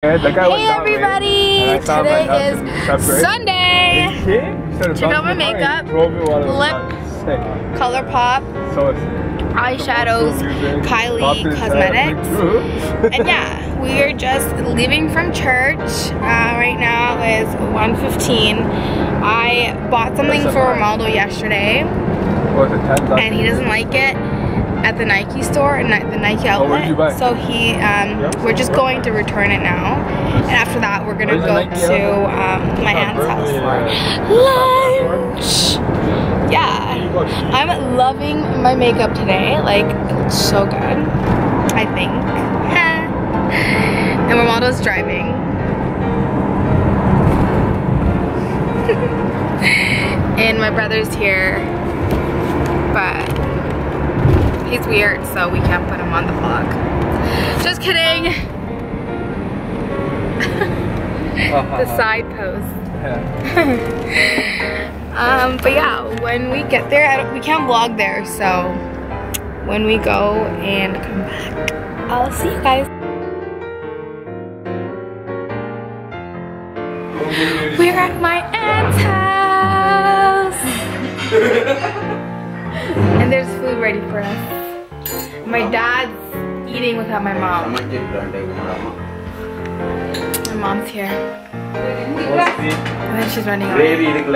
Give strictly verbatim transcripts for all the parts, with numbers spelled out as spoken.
Hey everybody! Today is Sunday! Check out my makeup, lip, color pop, eyeshadows, Kylie Cosmetics. And yeah, we are just leaving from church. Uh, right now is one fifteen. I bought something for Ronaldo yesterday and he doesn't like it at the Nike store and the Nike outlet. Oh, so he, um, yep. we're just going to return it now. And after that, we're gonna go to um, my aunt's house for lunch. Yeah, I'm loving my makeup today. Like, it looks so good, I think. And Ronaldo's driving. And my brother's here, but he's weird, so we can't put him on the vlog. Just kidding. The side pose. um, but yeah, when we get there, I don't, we can't vlog there, so when we go and come back, I'll see you guys. We're at my aunt's house. And there's food ready for us. My dad's eating without my mom. My mom's here. And then she's running away.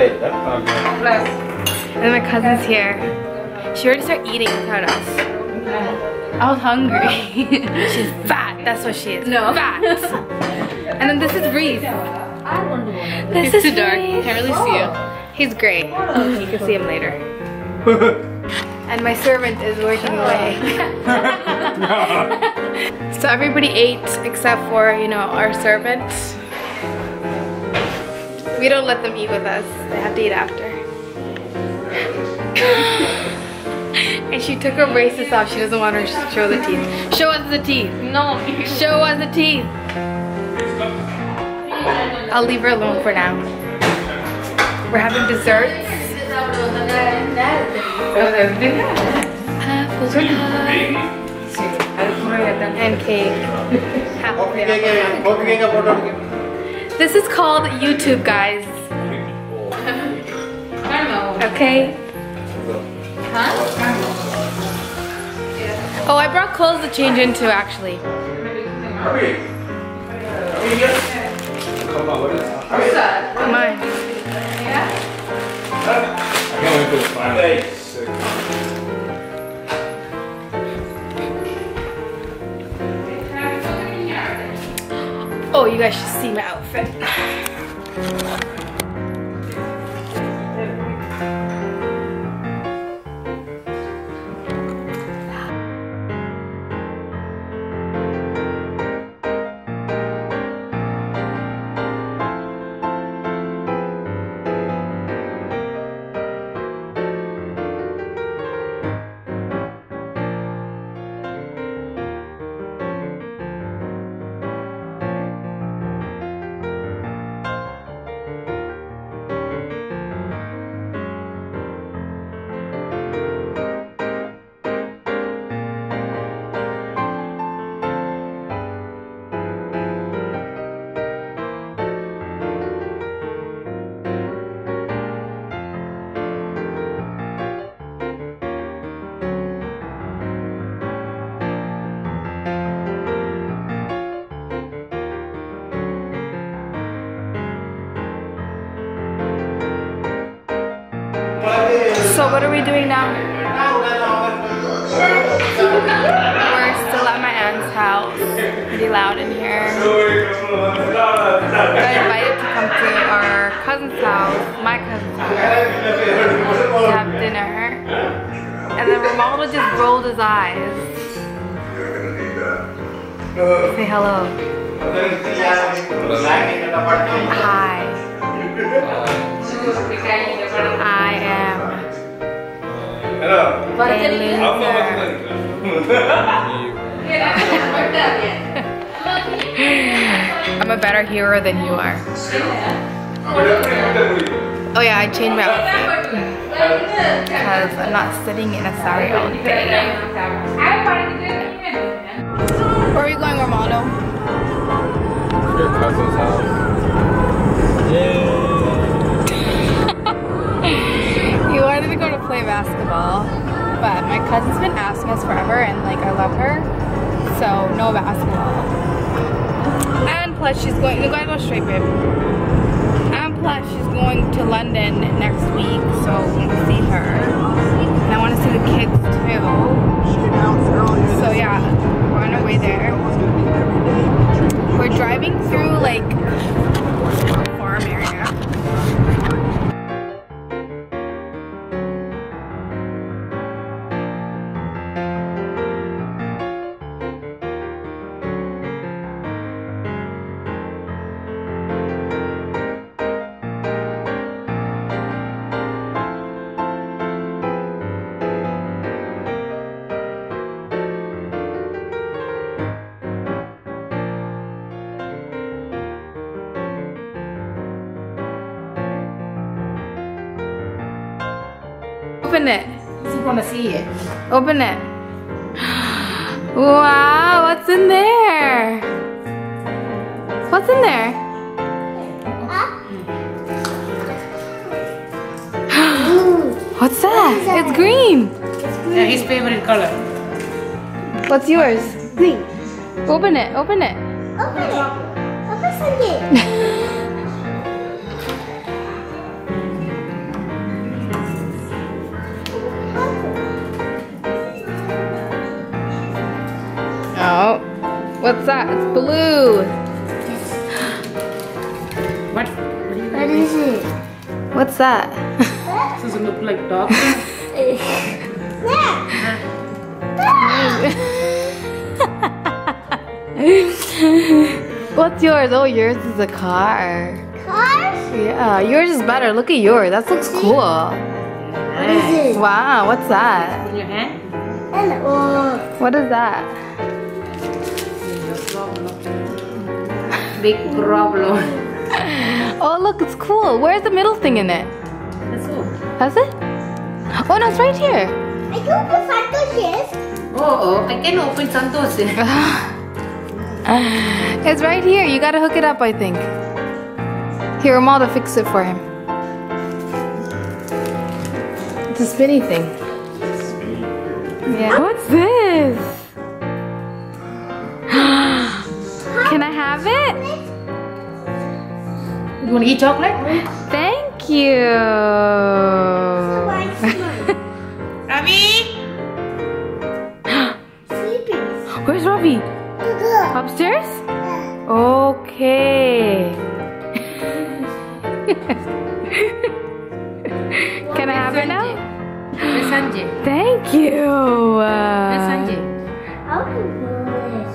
And then my cousin's here. She already started eating without us. I was hungry. She's fat. That's what she is. No. Fat. And then this is Reese. This is too dark. Can't really see you. He's great. You can see him later. And my servant is working away. So everybody ate except for, you know, our servant. We don't let them eat with us. They have to eat after. And she took her braces off. She doesn't want her to show the teeth. Show us the teeth. No. Show us the teeth. I'll leave her alone for now. We're having desserts. Apple pie and cake. This is called YouTube, guys. Okay? Huh? Oh, I brought clothes to change into, actually. Come on. I can't wait for the final. Oh, you guys should see my outfit. So what are we doing now? We're still at my aunt's house. Pretty loud in here. I got invited to come to our cousin's house, my cousin's house, to have dinner. And then Ronaldo just rolled his eyes. Say hello. Hi. I am Hello. a I'm a better hero than you are. Oh yeah, I changed my outfit because I'm not sitting in a sari all day. Where are you going, Ronaldo? my cousin's been asking us forever, and like I love her, so no basketball. And plus she's going, you gotta go straight, babe. And plus she's going to London next week, so I want to see her. And I want to see the kids too. So yeah, we're on our way there. We're driving through like a farm area. Open it. You want to see it? Open it. Wow, what's in there? What's in there? What's that? It's green. Yeah, his favorite color. What's yours? Green. Open it. Open it. Open it. Open something. Oh, what's that? It's blue. What? What is it? What's that? Does it look like dog? What's yours? Oh, yours is a car. Cars? Yeah, yours is better. Look at yours. That looks cool. What is it? Wow, what's that? In your hand? Hello. What is that? Big problem. Oh, look, it's cool. Where's the middle thing in it? That's all. Has it? Oh, no, it's right here. I can open Santosh's. Oh, oh, I can open Santosh. It's right here. You gotta hook it up, I think. Here, Romaldo, fix it for him. It's a spinny thing. Yeah. What's this? Can I have it? You want to eat chocolate? Thank you. Ravi? Where's Ravi? Upstairs? Okay. Can I have it now? Where's Sanjay? Thank you. Where's Sanjay? How can you do this?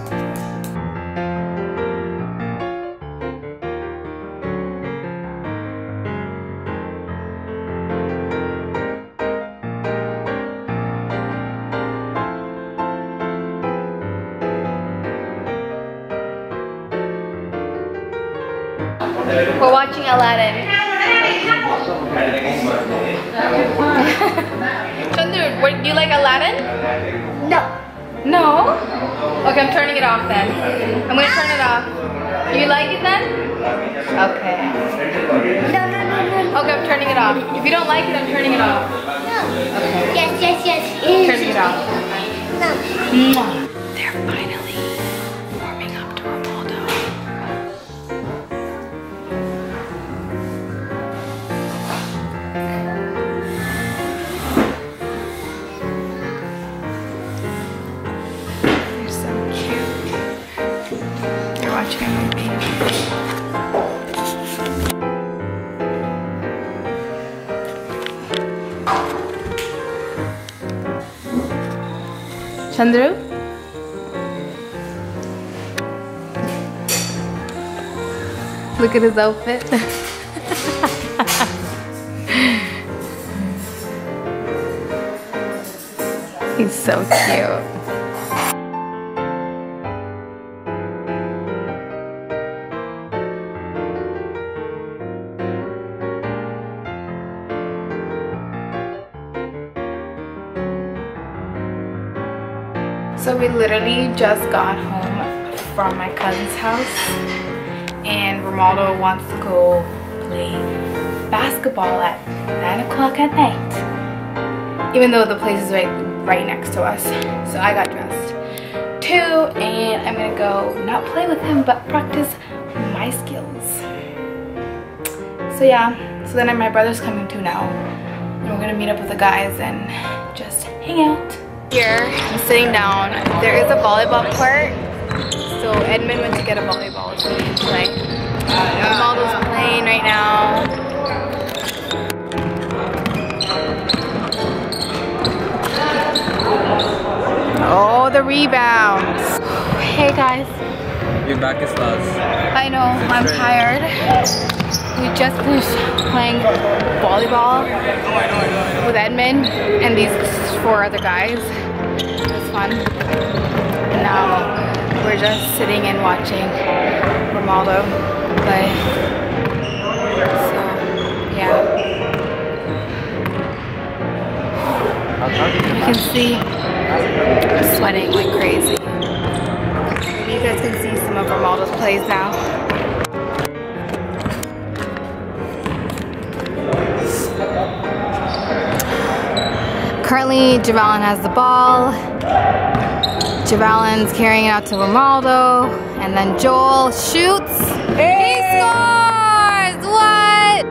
We're watching Aladdin. Chandru, what, do you like Aladdin? No. No? Okay, I'm turning it off then. I'm gonna turn it off. You like it then? Okay. No, no, no, no. Okay, I'm turning it off. If you don't like it, I'm turning it off. No. Yes, yes, yes. yes. Turning it off. No. They're finally warming up to Romaldo. They're so cute. They're watching a movie. Chandru? Look at his outfit. He's so cute. So we literally just got home from my cousin's house, and Romaldo wants to go play basketball at nine o'clock at night. Even though the place is like right next to us. So I got dressed too, and I'm gonna go not play with him but practice my skills. So yeah, so then my brother's coming too now, and we're gonna meet up with the guys and just hang out. Here, I'm sitting down. There is a volleyball court, so Edmund went to get a volleyball so we can play. Ronaldo's playing right now. Oh, the rebounds. Hey guys. Your back is lost. I know, I'm tired. We just finished playing volleyball with Edmund and these four other guys. It was fun. And now we're just sitting and watching Ronaldo play. So, yeah. You can see I'm sweating like crazy. You guys can see some of Ronaldo's plays now. Currently, Javelin has the ball. Javelin's carrying it out to Ronaldo, and then Joel shoots. Hey! He scores! What?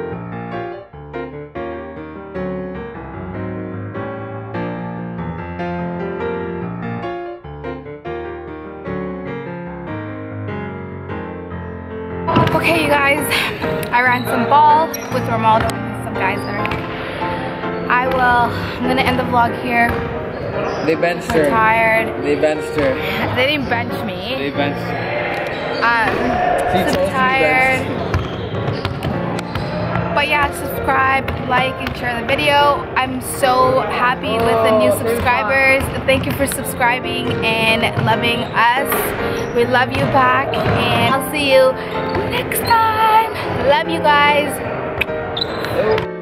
Okay, you guys, I ran some ball with Ronaldo and some guys that are here. I will, I'm gonna end the vlog here. They benched I'm her. tired. They benched her. They didn't bench me. They benched her. Um, She so told I'm you tired. But yeah, subscribe, like, and share the video. I'm so happy with the new subscribers. Thank you for subscribing and loving us. We love you back, and I'll see you next time. Love you guys.